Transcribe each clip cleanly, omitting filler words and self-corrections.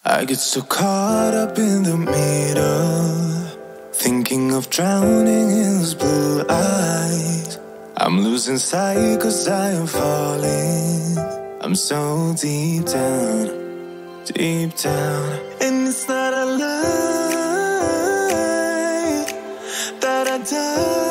I get so caught up in the middle, thinking of drowning in those blue eyes. I'm losing sight 'cause I am falling. I'm so deep down, and it's not a lie that I die.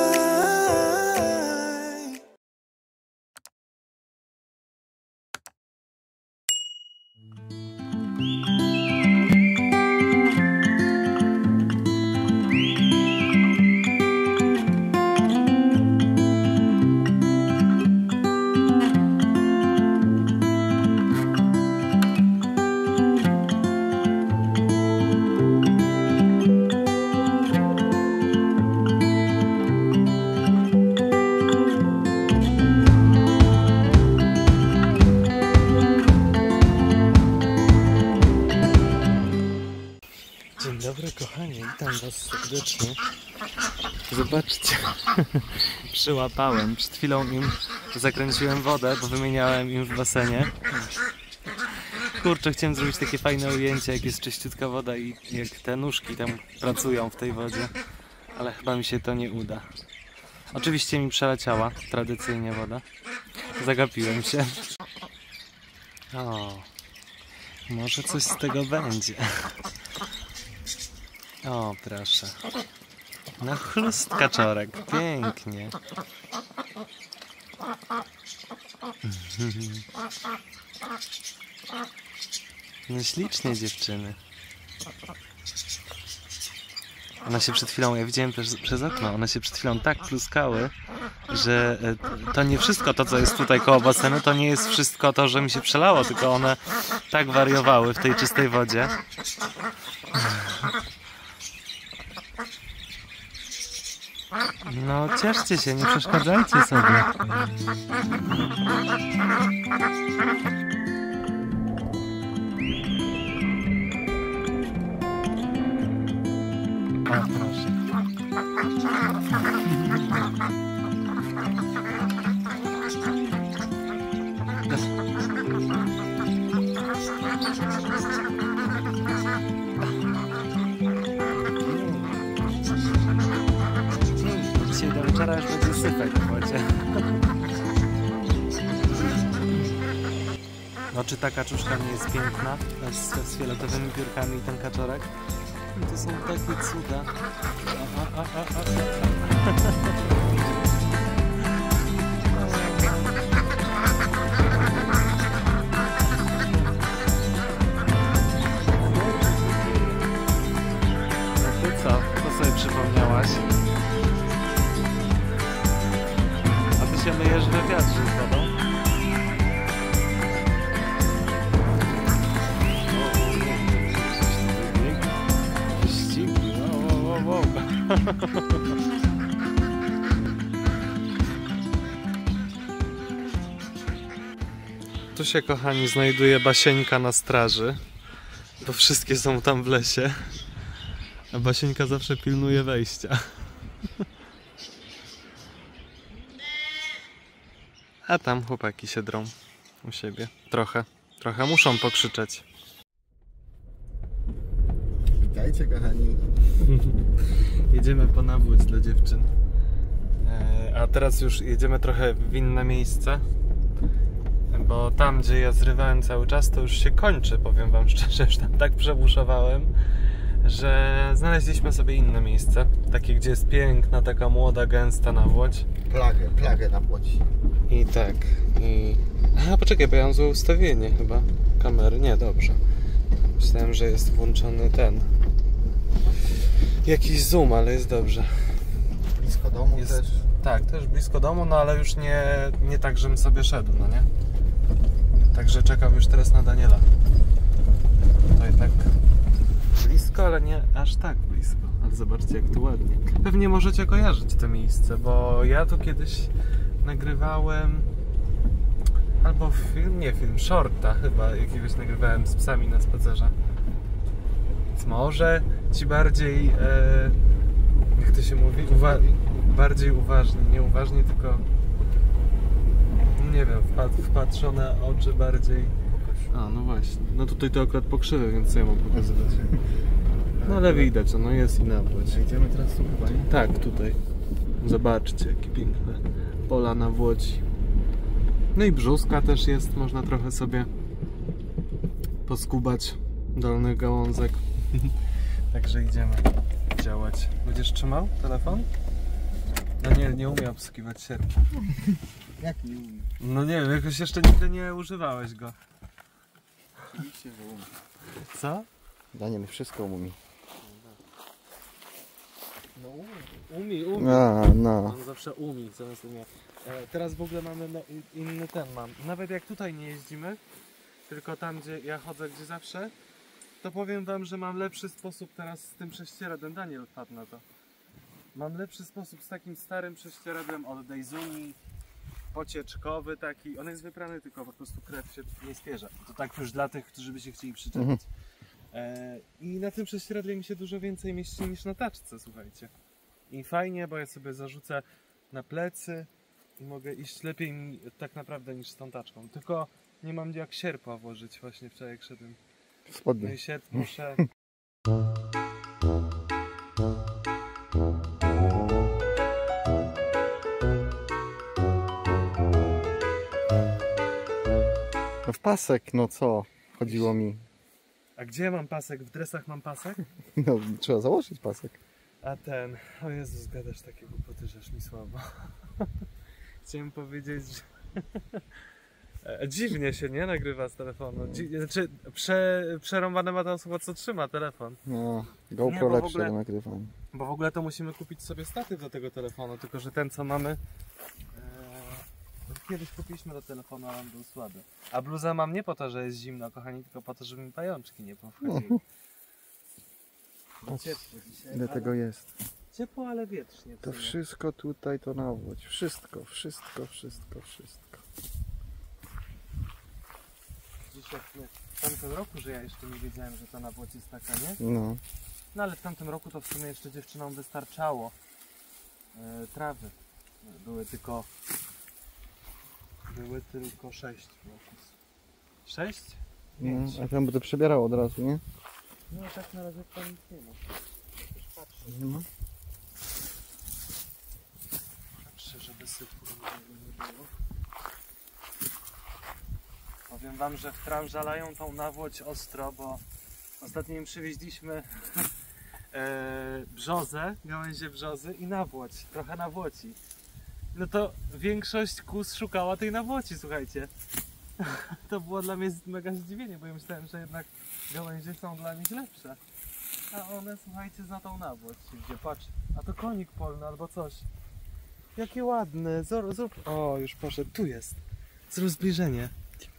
Dzień dobry kochani, witam was serdecznie. Zobaczcie, przyłapałem, przed chwilą im zakręciłem wodę, bo wymieniałem im w basenie. Kurczę, chciałem zrobić takie fajne ujęcie, jak jest czyściutka woda i jak te nóżki tam pracują w tej wodzie, ale chyba mi się to nie uda. Oczywiście mi przeleciała tradycyjnie woda, zagapiłem się. O, może coś z tego będzie. O, proszę. No chlust kaczorek, pięknie. No ślicznie dziewczyny. One się przed chwilą, ja widziałem przez okno, one się przed chwilą tak pluskały, że to nie wszystko to, co jest tutaj koło basenu, to nie jest wszystko to, że mi się przelało, tylko one tak wariowały w tej czystej wodzie. No cieszcie się, nie przeszkadzajcie sobie. O, proszę. Dzisiaj do wieczora już będzie sypek w wodzie. No czy ta kaczuszka nie jest piękna? Z fioletowymi piórkami i ten kaczorek? To są takie cuda. A ty co? Co sobie przypomniałaś? A ty się myjesz we wiatrze z wodą? Tu się, kochani, znajduje Basieńka na straży, bo wszystkie są tam w lesie, a Basieńka zawsze pilnuje wejścia. A tam chłopaki się drą u siebie. Trochę muszą pokrzyczeć. Witajcie kochani. Jedziemy po nawódź dla dziewczyn. A teraz już jedziemy trochę w inne miejsce, bo tam, gdzie ja zrywałem cały czas, to już się kończy, powiem wam szczerze, że tam tak przebuszowałem, że znaleźliśmy sobie inne miejsce, takie, gdzie jest piękna, taka młoda, gęsta nawłoć. Plagę nawłoć. I tak, Aha, poczekaj, bo ja mam złe ustawienie chyba kamery, nie, dobrze. Myślałem, że jest włączony jakiś zoom, ale jest dobrze. Blisko domu jest, też. Tak, też blisko domu, no ale już nie tak, żebym sobie szedł, no nie? Także czekam już teraz na Daniela. To jednak blisko, ale nie aż tak blisko. Ale zobaczcie, jak tu ładnie. Pewnie możecie kojarzyć to miejsce, bo ja tu kiedyś nagrywałem albo shorta chyba jakiegoś nagrywałem z psami na spacerze. Więc może ci bardziej, jak to się mówi, bardziej uważni, nie uważni, tylko nie wiem, wpatrzone oczy bardziej A, no właśnie. No tutaj to akurat pokrzywy, więc co ja mam pokazywać? No ale widać, no jest i nawłoć. Idziemy teraz tu chyba, nie? Tak, tutaj. Zobaczcie, jakie piękne pola na Włodzi. No i brzuska też jest, można trochę sobie poskubać dolnych gałązek. Także idziemy działać. Będziesz trzymał telefon? No nie umiem obsługiwać sierpa. Jak nie umiem? No nie wiem, jakoś jeszcze nigdy nie używałeś go. Oczywiście, że umiem. Co? Daniel wszystko umie. No umie. No. On zawsze umie, zamiast umie. Teraz w ogóle mamy inny mam. Nawet jak tutaj nie jeździmy, tylko tam gdzie ja chodzę, gdzie zawsze, to powiem wam, że mam lepszy sposób teraz z tym prześcieradłem. Daniel wpadł na to. Mam lepszy sposób z takim starym prześcieradłem od Daizuni, pocieczkowy taki. On jest wyprany, tylko po prostu krew się nie spierza. To tak już dla tych, którzy by się chcieli przyczepić. I na tym prześcieradle mi się dużo więcej mieści niż na taczce, słuchajcie. I fajnie, bo ja sobie zarzucę na plecy i mogę iść lepiej tak naprawdę niż z tą taczką. Tylko nie mam jak sierpa włożyć, właśnie wczoraj jak szedłem. No i sierp muszę... No w pasek, no co? Chodziło mi. A gdzie ja mam pasek? W dresach mam pasek? No, trzeba założyć pasek. A ten... O Jezus, gadasz takie głupoty, że aż mi słabo. Chciałem powiedzieć, że... Dziwnie się nie nagrywa z telefonu. Znaczy, przerąbane ma ta osoba, co trzyma telefon. No, GoPro Nie, lepsze do nagrywania. Bo w ogóle to musimy kupić sobie statyw do tego telefonu, tylko że ten co mamy... Kiedyś kupiliśmy do telefonu, ale on był słaby. A bluzę mam nie po to, że jest zimno, kochani, tylko po to, żeby mi pajączki nie powchodziły. Ciepło dzisiaj, Ile tego jest? Ciepło, ale wietrznie. To wszystko tutaj to na Łódź. Wszystko. Dziś jak w tamtym roku, że ja jeszcze nie wiedziałem, że to na Łódź jest taka, nie? No. No ale w tamtym roku to w sumie jeszcze dziewczynom wystarczało trawy. Były tylko 6 bloków. 6? No, a tam by to przebierało od razu, nie? No tak na razie to nic nie ma. Już patrzę. No. Patrzę, żeby sypku nie było. Powiem wam, że w tramża lają tą nawłoć ostro, bo ostatnio im przywieźliśmy brzozę, gałęzie brzozy i nawłoć, trochę nawłoci. No to większość kus szukała tej nawłoci, słuchajcie. To było dla mnie mega zdziwienie, bo ja myślałem, że jednak gałęzie są dla nich lepsze. A one, słuchajcie, za tą nawłoć się wzięły. Patrz, a to konik polny albo coś. Jakie ładne, zrób... O, już poszedł, tu jest. Zrób zbliżenie.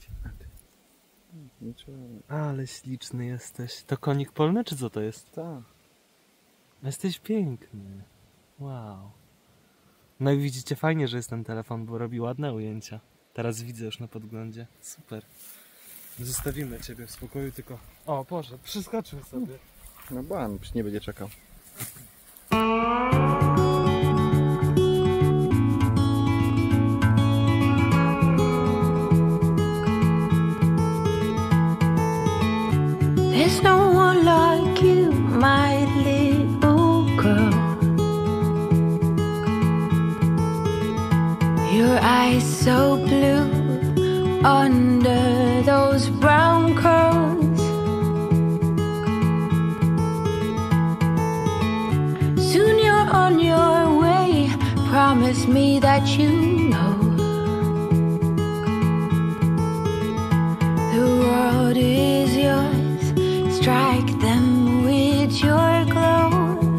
Ale śliczny jesteś. To konik polny, czy co to jest? Tak. Jesteś piękny. Wow. No i widzicie, fajnie, że jest ten telefon, bo robi ładne ujęcia. Teraz widzę już na podglądzie. Super. Zostawimy ciebie w spokoju, tylko... O, Boże, przeskoczył sobie. No bo on nie będzie czekał. There's no one like you, my little girl. Your eyes so blue under those brown curls. Soon you're on your way. Promise me that you know the world is yours. Strike them with your glow.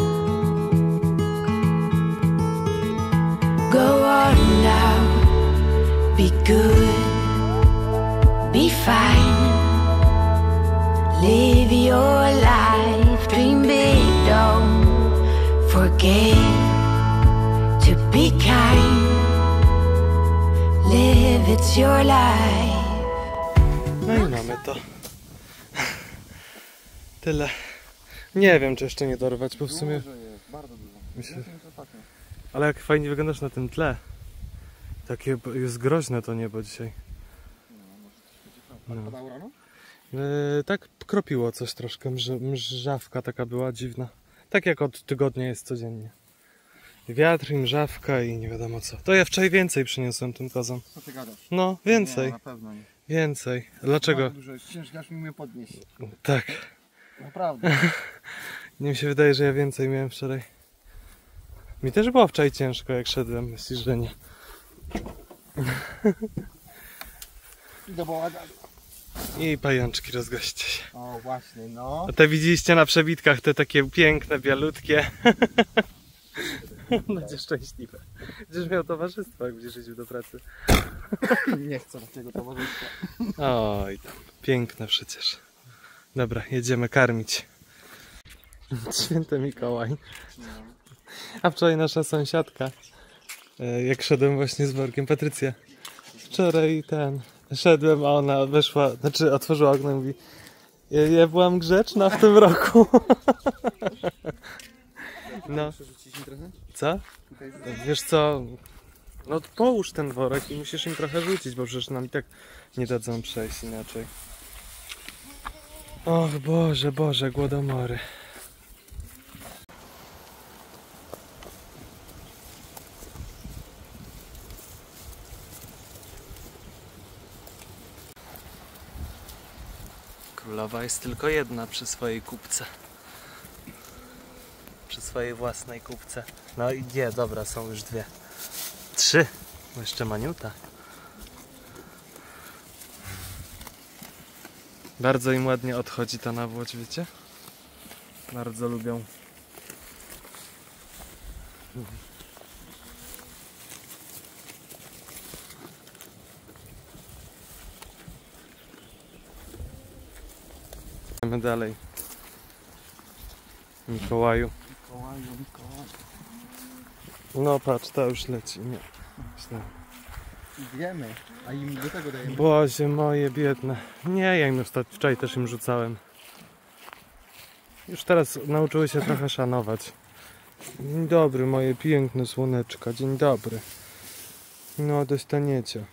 Go on now, be good, be fine. Live your life, dream big, don't forget to be kind. Live, it's your life. No i mamy to. Tyle. Nie wiem, czy jeszcze nie dorwać, bo w sumie... Dużo jest, bardzo dużo. Myślę... Ale jak fajnie wyglądasz na tym tle. Takie jest groźne to niebo dzisiaj. No. No. Padało rano? Tak kropiło coś troszkę, mrzawka taka była dziwna. Tak jak od tygodnia jest codziennie. Wiatr i mrzawka i nie wiadomo co. To ja wczoraj więcej przyniosłem tym kozom. Co ty gadasz? No, więcej. Nie, na pewno nie. Więcej. Dlaczego? Dużo jest ciężko, aż mi mnie podnieść. Tak. Naprawdę. Nie mi się wydaje, że ja więcej miałem wczoraj. Mi też było wczoraj ciężko, jak szedłem. Myślisz, że nie? Do bałaganu. I pajączki, rozgoście się. O właśnie, no. A te widzieliście na przebitkach, te takie piękne, bialutkie. Będziesz szczęśliwy. Będziesz miał towarzystwo, jak będziesz jeździł do pracy. Nie chcę takiego towarzystwa. Oj, tam. Piękne przecież. Dobra, jedziemy karmić. Święty Mikołaj. A wczoraj nasza sąsiadka, jak szedłem właśnie z workiem, Patrycja, wczoraj szedłem, a ona weszła, znaczy otworzyła okno i mówi: ja byłam grzeczna w tym roku. No. Co? Wiesz co? No połóż ten worek i musisz im trochę rzucić, bo przecież nam i tak nie dadzą przejść inaczej. Och Boże, Boże, głodomory. Królowa jest tylko jedna przy swojej kupce. Przy swojej własnej kupce. No i nie, dobra, są już dwie. 3. Bo jeszcze maniuta. Bardzo im ładnie odchodzi ta nawłoć, wiecie? Bardzo lubią. Idziemy dalej. Mikołaju. No patrz, ta już leci. Nie. Myślę. Wiemy, a im do tego dajemy. Boże moje biedne. Nie, ja im wczoraj też im rzucałem. Już teraz nauczyły się trochę szanować. Dzień dobry, moje piękne słoneczka. Dzień dobry. No, dostaniecie.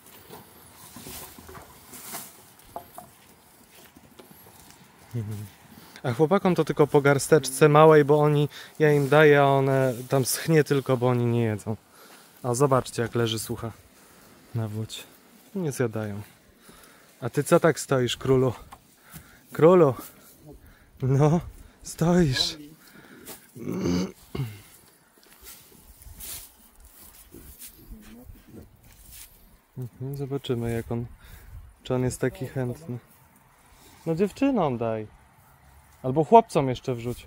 A chłopakom to tylko po garsteczce małej, bo ja im daję, a one tam schnie tylko, bo oni nie jedzą. A zobaczcie, jak leży sucha nawłoć. Nie zjadają. A ty co tak stoisz, królu? Królu! No, stoisz. Zobaczymy, jak czy on jest taki chętny. No dziewczynom daj. Albo chłopcom jeszcze wrzuć.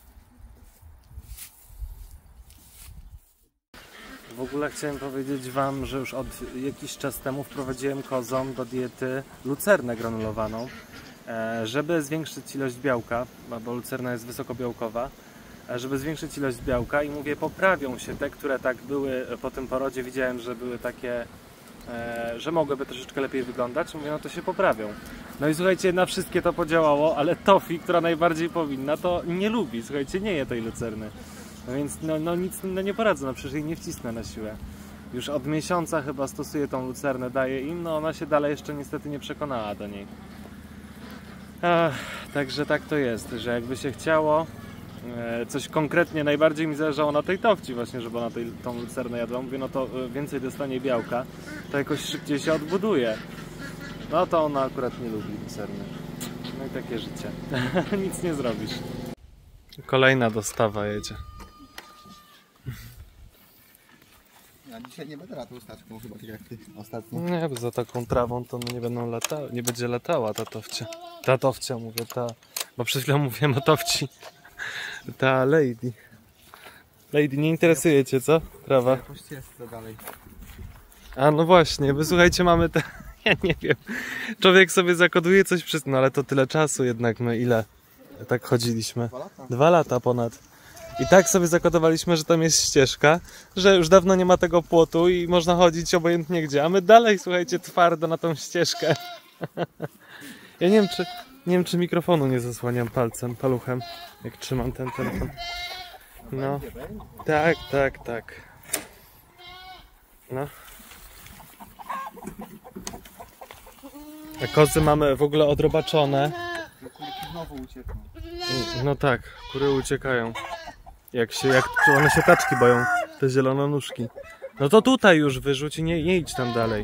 W ogóle chciałem powiedzieć wam, że już od jakiś czas temu wprowadziłem kozom do diety lucernę granulowaną, żeby zwiększyć ilość białka, bo lucerna jest wysokobiałkowa, żeby zwiększyć ilość białka i mówię, poprawią się te, które tak były po tym porodzie, widziałem, że były takie, że mogłyby troszeczkę lepiej wyglądać, mówię, no to się poprawią. No i słuchajcie, na wszystkie to podziałało, ale Tofi, która najbardziej powinna, to nie lubi, słuchajcie, nie je tej lucerny. No więc nic nie poradzę, no przecież jej nie wcisnę na siłę. Już od miesiąca chyba stosuję tą lucernę, daję im, no ona się dalej jeszcze niestety nie przekonała do niej. Także tak to jest, że jakby się chciało coś konkretnie, najbardziej mi zależało na tej Tofci właśnie, żeby ona tą lucernę jadła. Mówię, no to więcej dostanie białka, to jakoś szybciej się odbuduje. No to ona akurat nie lubi lucerny. No i takie życie. Nic nie zrobisz. Kolejna dostawa jedzie. Ja dzisiaj nie będę latał staczką, chyba tak jak ty ostatnio. Nie, bo za taką trawą to nie będą nie będzie latała ta Tofcia. Ta Tofcia mówię, bo przed chwilą mówiłem o Tofci. Ta Lady. Lady, nie interesuje cię, co? Trawa. Jakoś jest to dalej. A no właśnie, wysłuchajcie, mamy te... Ja nie wiem. Człowiek sobie zakoduje coś no ale to tyle czasu jednak my ile tak chodziliśmy. 2 lata? 2 lata ponad. I tak sobie zakodowaliśmy, że tam jest ścieżka, że już dawno nie ma tego płotu i można chodzić obojętnie gdzie, a my dalej, słuchajcie, twardo na tą ścieżkę. Ja nie wiem, czy mikrofonu nie zasłaniam paluchem, jak trzymam ten telefon. No, tak. No. A kozy mamy w ogóle odrobaczone. Kurki znowu uciekną. No tak, kury uciekają. Jak one się taczki boją, te zielononóżki. No to tutaj już wyrzuć i nie idź tam dalej.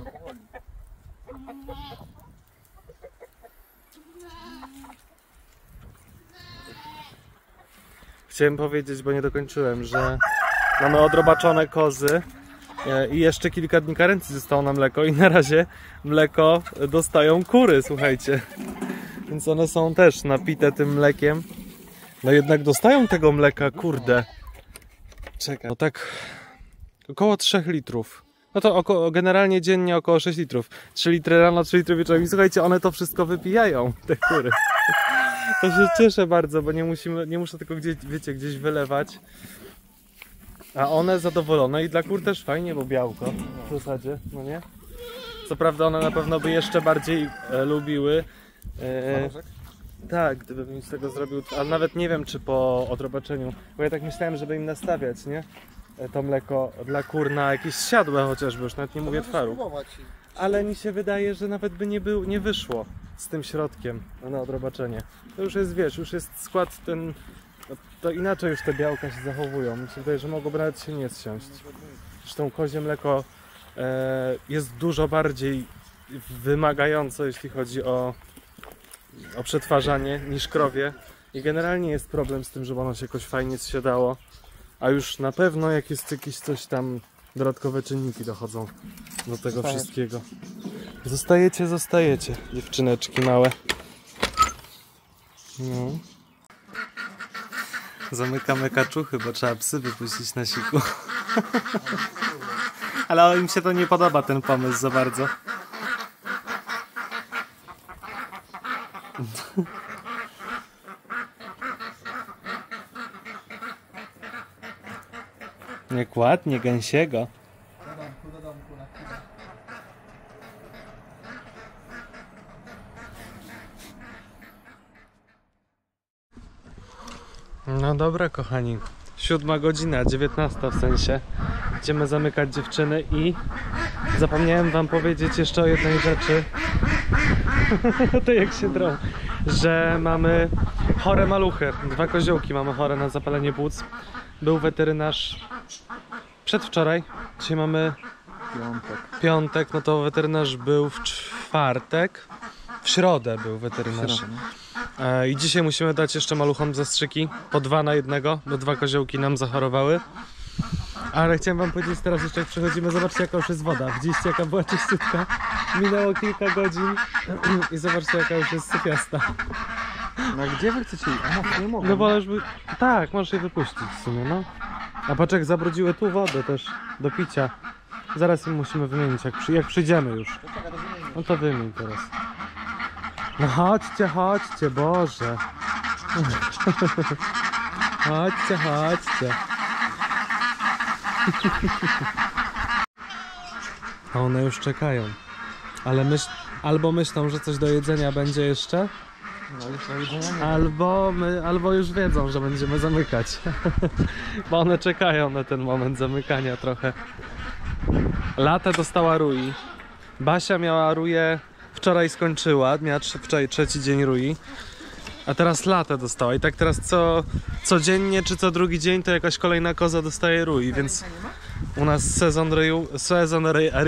Chciałem powiedzieć, bo nie dokończyłem, że mamy odrobaczone kozy i jeszcze kilka dni karencji zostało na mleko i na razie mleko dostają kury, słuchajcie. Więc one są też napite tym mlekiem. No jednak dostają tego mleka, kurde. Czekaj. No tak około 3 litrów. No to generalnie dziennie około 6 litrów. 3 litry rano, 3 litry wieczorem. I słuchajcie, one to wszystko wypijają, te kury. To się cieszę bardzo, bo nie muszę tylko gdzieś, wiecie, gdzieś wylewać. A one zadowolone i dla kur też fajnie, bo białko w zasadzie, no nie? Co prawda one na pewno by jeszcze bardziej lubiły. Tak, gdybym z tego zrobił, ale nawet nie wiem czy po odrobaczeniu, bo ja tak myślałem, żeby im nastawiać, nie? To mleko dla kur na jakieś siadłe chociażby, już nawet nie mówię twaru. Ale mi się wydaje, że nawet by nie wyszło z tym środkiem na odrobaczenie. To już jest, wiesz, już jest skład ten, to inaczej już te białka się zachowują. Mi się wydaje, że mogłoby nawet się nie zsiąść. Zresztą kozie mleko jest dużo bardziej wymagające, jeśli chodzi o przetwarzanie niż krowie. I generalnie jest problem z tym, żeby ono się jakoś fajnie zsiadało. A już na pewno jak jest jakieś coś tam, dodatkowe czynniki dochodzą do tego wszystkiego. Zostajecie, dziewczyneczki małe. No. Zamykamy kaczuchy, bo trzeba psy wypuścić na siku. Ale im się to nie podoba, ten pomysł za bardzo. Jak ładnie, gęsiego. No dobra, kochani. 7 godzina, 19 w sensie. Idziemy zamykać dziewczyny i zapomniałem wam powiedzieć jeszcze o jednej rzeczy. To jak się drą. Że mamy chore maluchy. 2 koziołki mamy chore na zapalenie płuc. Był weterynarz przedwczoraj. Dzisiaj mamy piątek, no to weterynarz był w czwartek. W środę był weterynarz. I dzisiaj musimy dać jeszcze maluchom zastrzyki. Po 2 na 1, bo 2 koziołki nam zachorowały. Ale chciałem wam powiedzieć teraz jeszcze jak przechodzimy, zobaczcie jaka już jest woda. Widzieliście jaka była czyściutka? Minęło kilka godzin i zobaczcie jaka już jest sypiasta. No gdzie wy chcecie iść? A nie mogę. No bo już tak, możesz je wypuścić w sumie, no. A patrz jak zabrudziły tu wodę też do picia. Zaraz im musimy wymienić, jak przyjdziemy już. No to wymień teraz. No chodźcie, Boże. Chodźcie. A one już czekają. Ale albo myślą, że coś do jedzenia będzie jeszcze, albo już wiedzą, że będziemy zamykać. Bo one czekają na ten moment zamykania trochę. Latę dostała Rui. Basia miała Ruję, wczoraj skończyła, miała wczoraj 3. dzień Rui. A teraz Latę dostała i tak teraz codziennie czy co drugi dzień to jakaś kolejna koza dostaje Rui, więc u nas sezon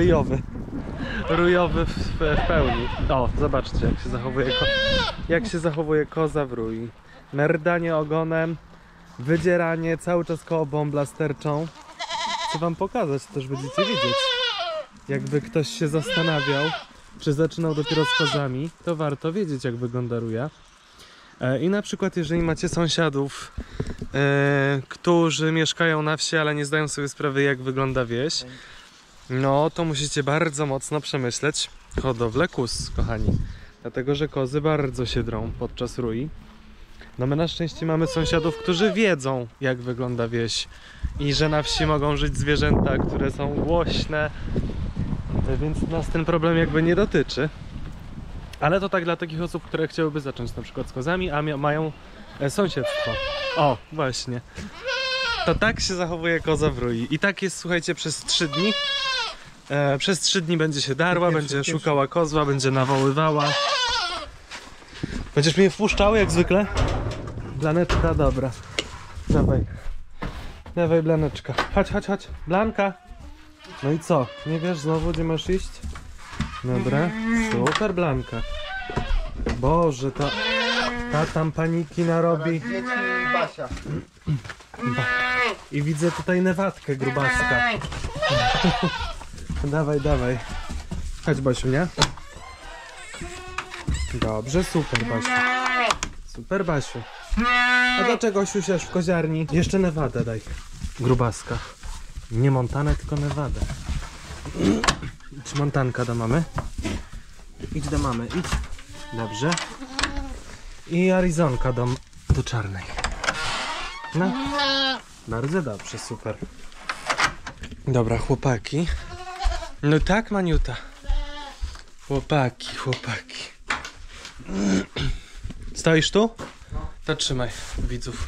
rujowy w pełni. O, zobaczcie jak się zachowuje koza w Rui. Merdanie ogonem, wydzieranie, cały czas koło bąbla sterczą. Chcę wam pokazać, też będziecie widzieć. Jakby ktoś się zastanawiał, czy zaczynał dopiero z kozami, to warto wiedzieć jak wygląda Ruja. I na przykład jeżeli macie sąsiadów, którzy mieszkają na wsi, ale nie zdają sobie sprawy jak wygląda wieś, no to musicie bardzo mocno przemyśleć hodowlę kóz, kochani. Dlatego, że kozy bardzo się drą podczas Rui. No my na szczęście mamy sąsiadów, którzy wiedzą jak wygląda wieś i że na wsi mogą żyć zwierzęta, które są głośne, więc nas ten problem jakby nie dotyczy. Ale to tak dla takich osób, które chciałyby zacząć na przykład z kozami, a mają sąsiedztwo. O, właśnie. To tak się zachowuje koza w Rui. I tak jest, słuchajcie, przez 3 dni. Przez 3 dni będzie się darła, będzie szukała kozła, będzie nawoływała. Będziesz mnie wpuszczał jak zwykle? Blaneczka, dobra. Dawaj. Dawaj, Blaneczka. Chodź, chodź, chodź. Blanka. No i co? Nie wiesz znowu, gdzie masz iść? Dobra. Super, Blanka. Boże, ta tam paniki narobi. Dzieci i Basia. I widzę tutaj Newatkę, grubaska. Dawaj, dawaj. Chodź, Basiu, nie? Dobrze, super, Basiu. Super, Basiu. A dlaczego siusiasz w koziarni? Jeszcze Nevadę daj. Grubaska. Nie Montanę, tylko Nevadę. Idź Montanka do mamy. Idź do mamy, idź. Dobrze. I Arizonka do czarnej. No. Bardzo dobrze, super. Dobra, chłopaki. No tak, Maniuta. Chłopaki, chłopaki. Stoisz tu? To trzymaj widzów.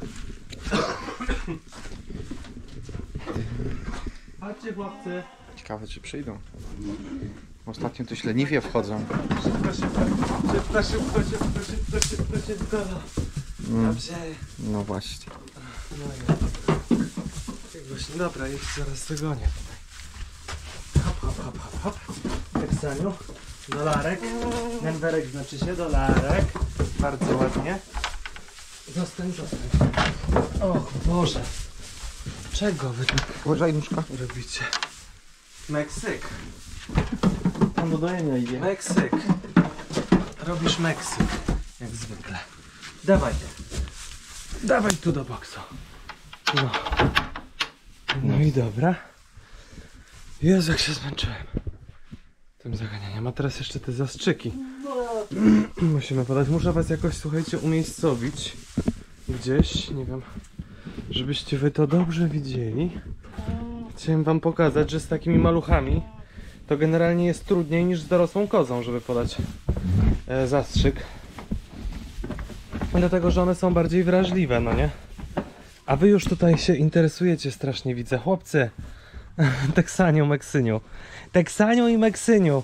Chodźcie, chłopcy. Ciekawe, czy przyjdą. Ostatnio to leniwie wchodzą. Szybko, szybko. Szybko, szybko, szybko, szybko, szybko, szybko. Dobrze. No właśnie. No i właśnie, dobra, ich zaraz dogonię. Hop, hop, hop, hop, hop. Teksaniu. Dolarek. Denverek znaczy się dolarek. Bardzo ładnie. Zostań, zostań. O Boże. Czego wy tak Uważaj, nóżka. robicie? Meksyk. Tam do dojenia idzie. Meksyk. Robisz Meksyk. Jak zwykle. Dawaj. Dawaj tu do boksu. No. No i dobra. Jezu, jak się zmęczyłem tym zaganianiem. A teraz jeszcze te zastrzyki. Musimy podać. Muszę was jakoś, słuchajcie, umiejscowić gdzieś, nie wiem, żebyście wy to dobrze widzieli. Chciałem wam pokazać, że z takimi maluchami to generalnie jest trudniej niż z dorosłą kozą, żeby podać zastrzyk. Dlatego, że one są bardziej wrażliwe, no nie? A wy już tutaj się interesujecie strasznie, widzę. Chłopcy, Teksaniu, Meksyniu. Teksaniu i Meksyniu.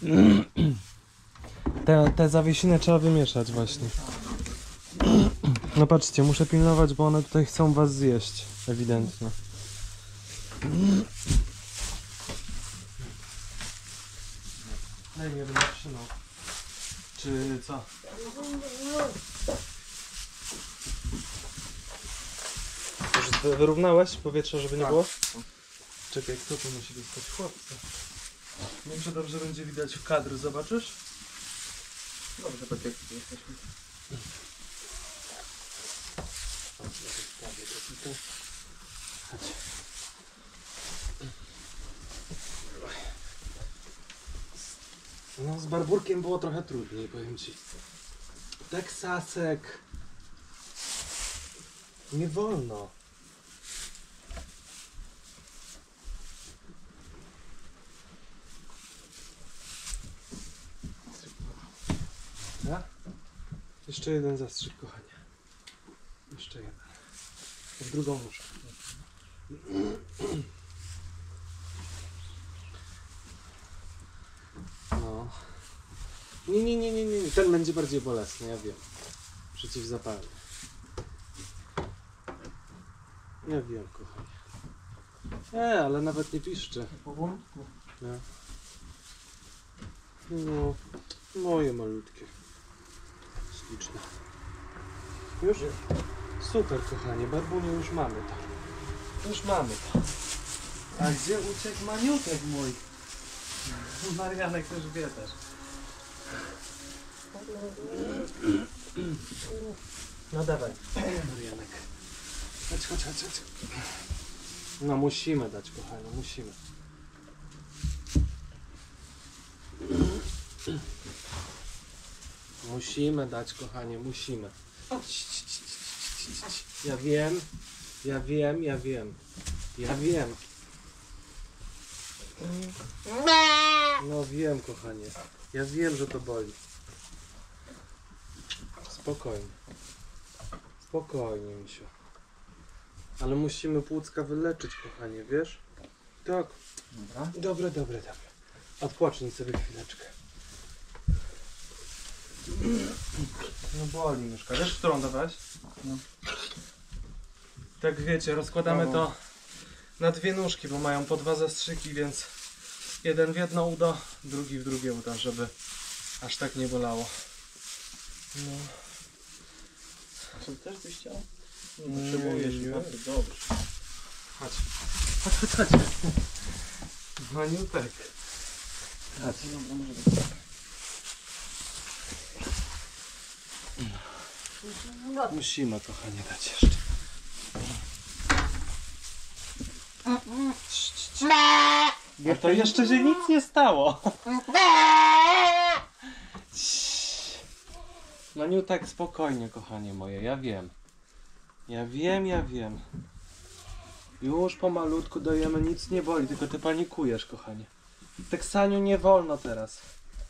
Te zawiesiny trzeba wymieszać właśnie. No patrzcie, muszę pilnować, bo one tutaj chcą was zjeść. Ewidentnie. Daj mi jedną trzymał. Czy co? Może wyrównałeś powietrze, żeby nie było? Czekaj, kto tu musi dostać? Chłopcy. Nie wiem, czy dobrze będzie widać w kadr, zobaczysz? Dobrze, tak jak jesteśmy. Chodź. No z Barburkiem było trochę trudniej, powiem ci. Teksasek. Nie wolno. Ja? Jeszcze jeden zastrzyk, kochanie. Jeszcze jeden. W drugą muszę. No. Nie. Ten będzie bardziej bolesny, ja wiem. Przeciwzapalny. Ja wiem, kochanie. Ale nawet nie piszczy. Powolutku. Nie. No, moje malutkie. Śliczne. Już? Super, kochanie. Barbuniu, już mamy to. Już mamy to. A gdzie uciekł Maniutek mój? Marianek też wie też. No dawaj, Marianek. Chodź. No musimy dać, kochanie, musimy. Musimy dać, kochanie, musimy. Ja wiem. No wiem, kochanie. Ja wiem, że to boli. Spokojnie, misiu. Ale musimy płucka wyleczyć, kochanie, wiesz? Tak. Dobra. Dobre. Odpocznij sobie chwileczkę. No boli myszka. Wiesz, którą dawać? No. Tak wiecie, rozkładamy to na dwie nóżki, bo mają po 2 zastrzyki, więc jeden w jedno udo, drugi w drugie udo, żeby aż tak nie bolało. No. A co też byś chciał? Nie potrzebujesz, bardzo dobrze. Chodź. Maniutek. Dobra, może być. Musimy, kochanie, dać jeszcze. A to jeszcze się nic nie stało. Maniutek, spokojnie, kochanie moje, ja wiem. Ja wiem. Już pomalutku dajemy, nic nie boli, tylko ty panikujesz, kochanie. Teksaniu nie wolno teraz.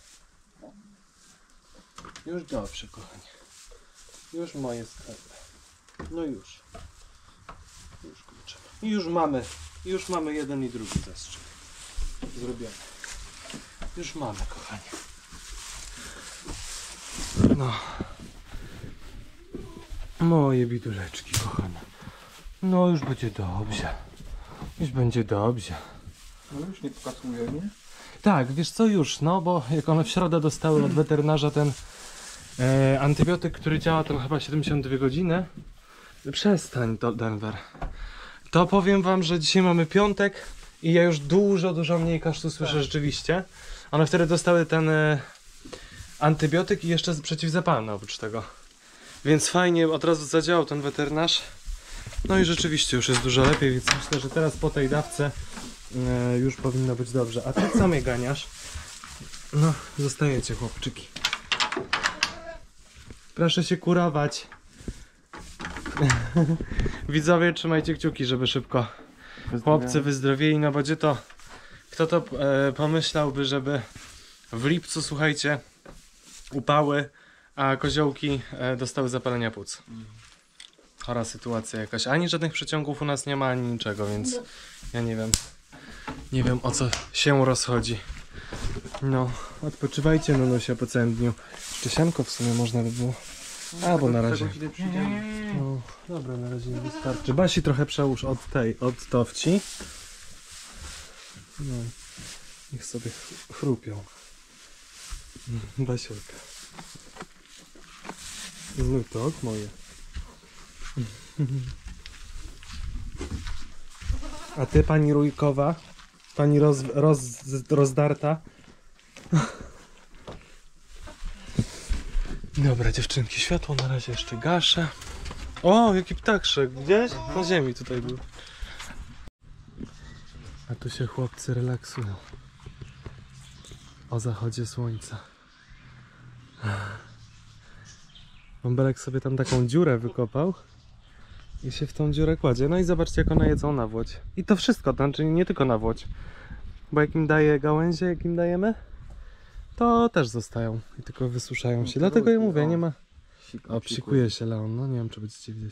Już dobrze, kochanie. Już moje skarby. No już. Już kluczymy. I już mamy jeden i drugi zastrzyk. Zrobione. Już mamy, kochanie. No. Moje biduleczki, kochane. No już będzie dobrze. Już będzie dobrze. No już nie pokazuje, nie? Tak, wiesz co, już, no bo jak one w środę dostały od weterynarza ten antybiotyk, który działa tam chyba 72 godziny. Przestań to, Denver. To powiem wam, że dzisiaj mamy piątek i ja już dużo mniej kaszlu słyszę rzeczywiście. One wtedy dostały ten antybiotyk i jeszcze przeciwzapalny oprócz tego. Więc fajnie od razu zadziałał ten weterynarz. No i rzeczywiście już jest dużo lepiej, więc myślę, że teraz po tej dawce już powinno być dobrze. A ty co mnie ganiasz? No, zostajecie, chłopczyki. Proszę się kurować. Widzowie, trzymajcie kciuki, żeby szybko chłopcy wyzdrowieli, no bo gdzie to... Kto to pomyślałby, żeby w lipcu, słuchajcie, upały, a koziołki dostały zapalenia płuc. Chora sytuacja jakaś. Ani żadnych przeciągów u nas nie ma, ani niczego, więc ja nie wiem. Nie wiem, o co się rozchodzi. No, odpoczywajcie, Nunusia, po całym dniu. Jeszcze sianko w sumie można by było. A, bo na razie. No, dobra, na razie nie wystarczy. Basi trochę przełóż od towci. No, niech sobie chrupią. Basiolka. No tak, moje. A ty, pani Rójkowa? Pani rozdarta? Dobra, dziewczynki, światło na razie jeszcze gaszę. O, jaki ptakszek, gdzieś? Na ziemi tutaj był. A tu się chłopcy relaksują. O zachodzie słońca. Bąbelek sobie tam taką dziurę wykopał i się w tą dziurę kładzie. No i zobaczcie, jak one jedzą nawłoć. I to wszystko, to znaczy nie tylko nawłoć. Bo jak im daje gałęzie, jak im dajemy, to też zostają i tylko wysuszają się. Dlatego ja mówię, nie ma... O, psikuje się Leon, no nie wiem, czy będziecie widzieć.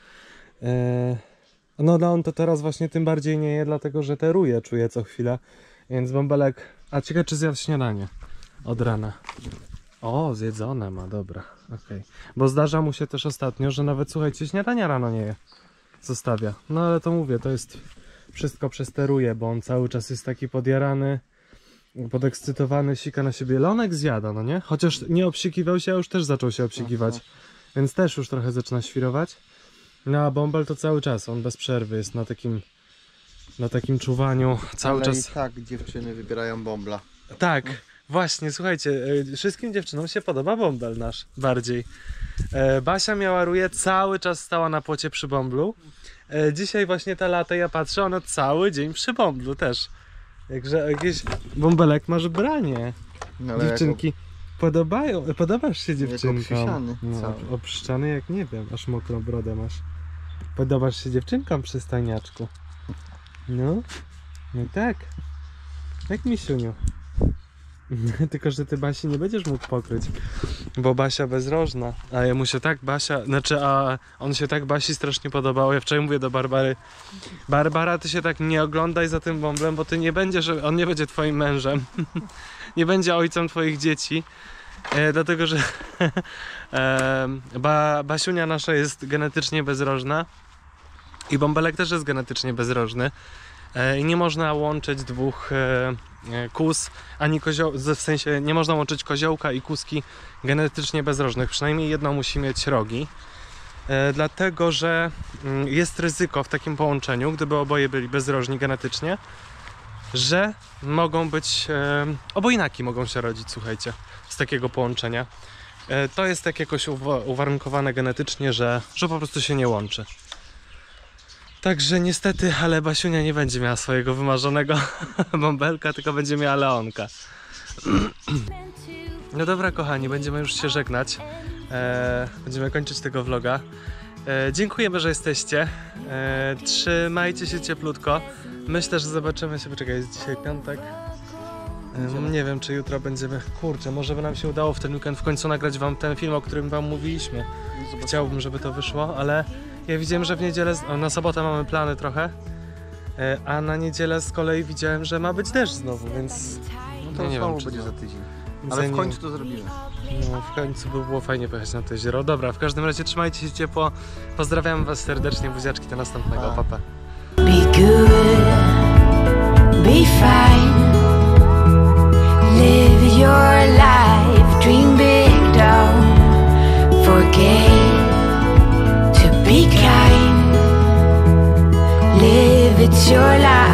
No Leon to teraz właśnie tym bardziej nie je, dlatego że te ruje czuje co chwilę. Więc bąbelek... A ciekawe, czy zjadł śniadanie od rana. O, zjedzone ma, dobra, okej. Bo zdarza mu się też ostatnio, że nawet, słuchajcie, śniadania rano nie je. Zostawia. No ale to mówię, to jest wszystko przez te ruje, bo on cały czas jest taki podjarany, podekscytowany, sika na siebie. Leonek zjada, no nie? Chociaż nie obsikiwał się, a już też zaczął się obsikiwać. Więc też już trochę zaczyna świrować. No a bąbel to cały czas, on bez przerwy jest na takim czuwaniu cały czas. I tak dziewczyny wybierają bąbla. Tak, właśnie, słuchajcie, wszystkim dziewczynom się podoba bąbel nasz bardziej. Basia miała ruje, cały czas stała na płocie przy bąblu. Dzisiaj właśnie ta lata, ja patrzę, ona cały dzień przy bąblu też. Jakże jakieś... Bąbelek, masz branie. No, Dziewczynki podobasz się dziewczynkom. obsiany cały. Obszczany jak nie wiem, aż mokrą brodę masz. Podobasz się dziewczynkom, przystojniaczku. No, no tak. Jak misiuniu. Tylko, że ty Basi nie będziesz mógł pokryć. Bo Basia bezrożna, a jemu się tak Basia, znaczy a on się tak Basi strasznie podobał. Ja wczoraj mówię do Barbary: Barbara, ty się tak nie oglądaj za tym bąblem, bo ty nie będziesz, on nie będzie twoim mężem. Nie będzie ojcem twoich dzieci. Dlatego, że Basiunia nasza jest genetycznie bezrożna i bąbelek też jest genetycznie bezrożny. I nie można łączyć dwóch kóz, ani w sensie nie można łączyć koziołka i kózki genetycznie bezrożnych. Przynajmniej jedno musi mieć rogi. Dlatego, że jest ryzyko w takim połączeniu, gdyby oboje byli bezrożni genetycznie, że mogą być, obojnaki mogą się rodzić, słuchajcie, z takiego połączenia. To jest tak jakoś uwarunkowane genetycznie, że po prostu się nie łączy. Także niestety, ale Basiunia nie będzie miała swojego wymarzonego bąbelka, tylko będzie miała Leonka. No dobra, kochani, będziemy już się żegnać. Będziemy kończyć tego vloga. Dziękujemy, że jesteście. Trzymajcie się cieplutko. Myślę, że zobaczymy się. Poczekaj, jest dzisiaj piątek. Nie wiem, czy jutro będziemy... Kurczę, może by nam się udało w ten weekend w końcu nagrać wam ten film, o którym wam mówiliśmy. Chciałbym, żeby to wyszło, ale ja widziałem, że w niedzielę... Na sobotę mamy plany trochę, a na niedzielę z kolei widziałem, że ma być deszcz znowu, więc... No to nie znowu wiem, będzie czy za tydzień. Ale w końcu to zrobimy. No, w końcu by było fajnie pojechać na to jezioro. Dobra, w każdym razie trzymajcie się ciepło. Pozdrawiam was serdecznie, buziaczki, do następnego. Pa, pa. Be good, be fine. Live your life, dream big, don't forget to be kind. Live, it's your life.